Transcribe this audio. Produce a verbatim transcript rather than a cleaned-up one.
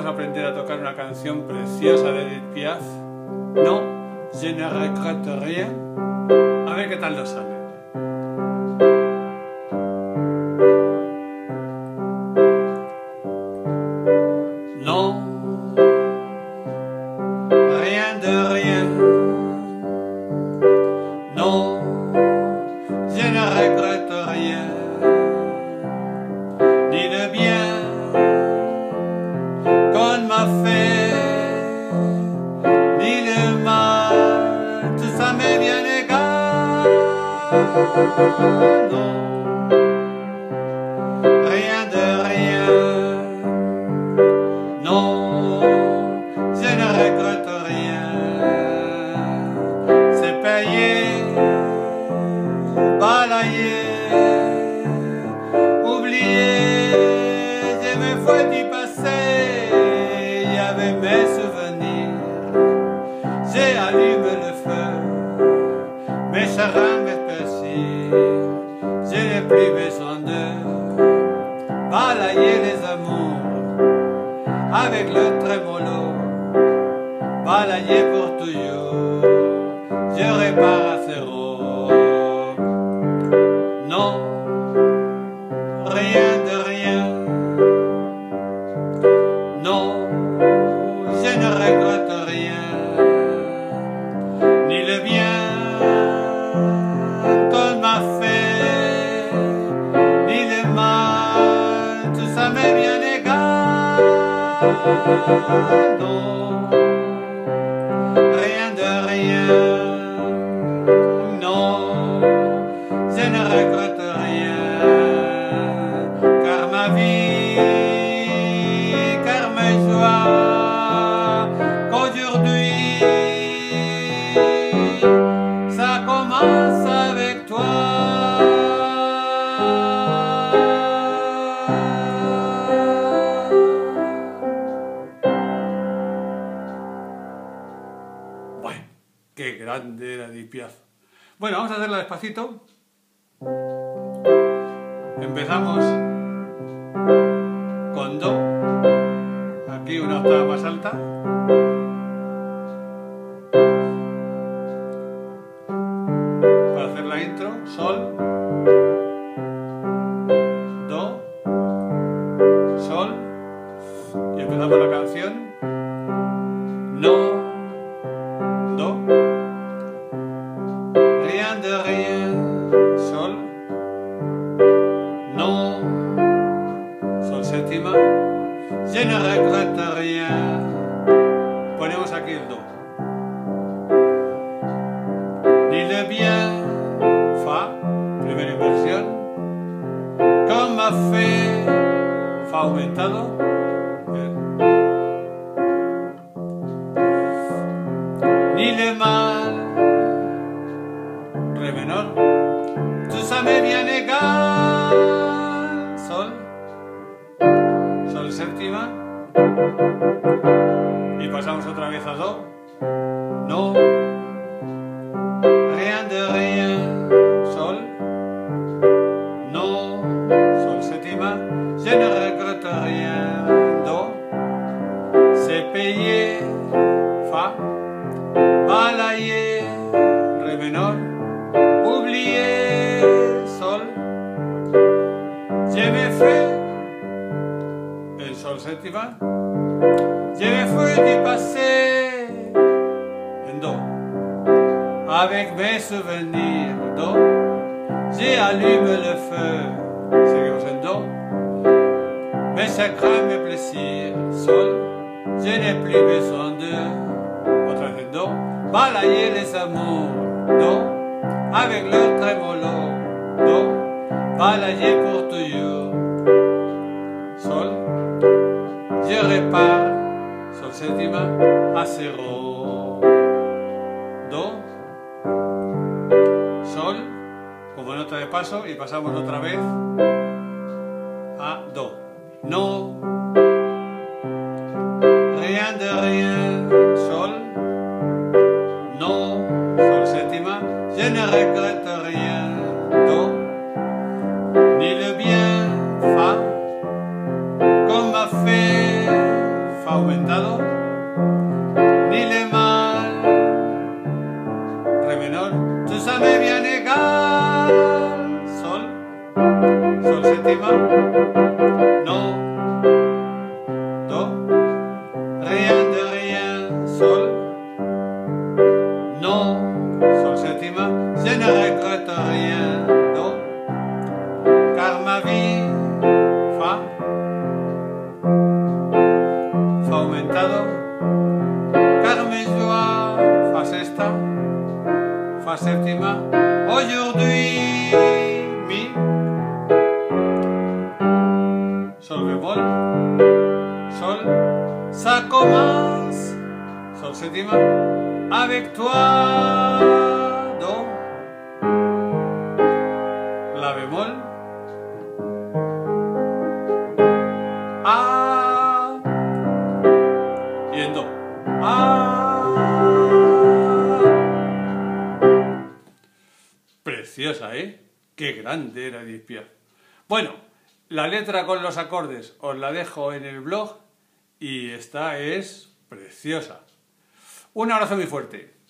vamos a aprender a tocar una canción preciosa de Edith Piaf. No, je ne regrette rien. A ver qué tal nos sale. Non, rien de rien. Non, je ne regrette rien. Ni le bien qu'on m'a fait, ni le mal, tout ça m'est bien égal. Non, rien de rien. Non, je ne regrette rien. C'est payé, balayé, oublié. Je me fous du passé, il y avait mes souvenirs. J'ai allumé le feu, mes chagrins, mes plaisirs. Je n'ai plus besoin de balayer les amours avec le trémolo, balayer pour toujours. Je répare à zéro. Non, rien de rien. Non, je ne regrette rien, ni le bien qu'on m'a fait, ni le mal, tout ça m'est bien égal. Non, rien de rien. Non, je ne regrette rien, car ma vie, car mes joies, qu'aujourd'hui, ça commence avec toi. Bueno, qué grande era Edith Piaf. Bueno, vamos a hacerla despacito. Empezamos con do, aquí una octava más alta. Para hacer la intro, sol, do, sol, y empezamos la canción. No, do, rien de rien, sol, no, sol séptima, je ne regrette rien. Ponemos aquí el do. Ni le bien, fa, primera inversión, qu'on m'a fait, fa aumentado, ni le mal, re menor, tout ça m'est bien égal, sol, sol séptima, y pasamos otra vez a do, no, rien de rien, sol, no, sol séptima, je ne regrette rien, do, c'est payé, fa, balayer, ré menor, oublier, sol, je me fais, el sol séptima, je me fous du passé, en do, avec mes souvenirs, do, j'ai allumé le feu, seguimos en do, mes chagrins, mes plaisirs, sol, je n'ai plus besoin de, otra vez en do, balayer les amours, do, avec le trémolo, do, balayer pour toujours, sol, je repars, sol séptima, a zéro, do, sol, como nota de paso, y pasamos otra vez a do, no, rien de rien, sol, no, sol séptima, je ne regrette rien, do, ni le bien, fa, qu'on m'a fait, fa séptima, no, do, rien de rien, sol, no, sol séptima, je ne regrette rien, do, car ma vie, fa, fa aumentado, car mes joies, fa sexta, fa séptima, aujourd'hui, mi, sol bémol, sol, ça commence, sol séptima, avec toi, do, la bémol, a, y en do, a. Preciosa, ¿eh? Qué grande era Edith Piaf. Bueno, la letra con los acordes os la dejo en el blog y esta es preciosa. Un abrazo muy fuerte.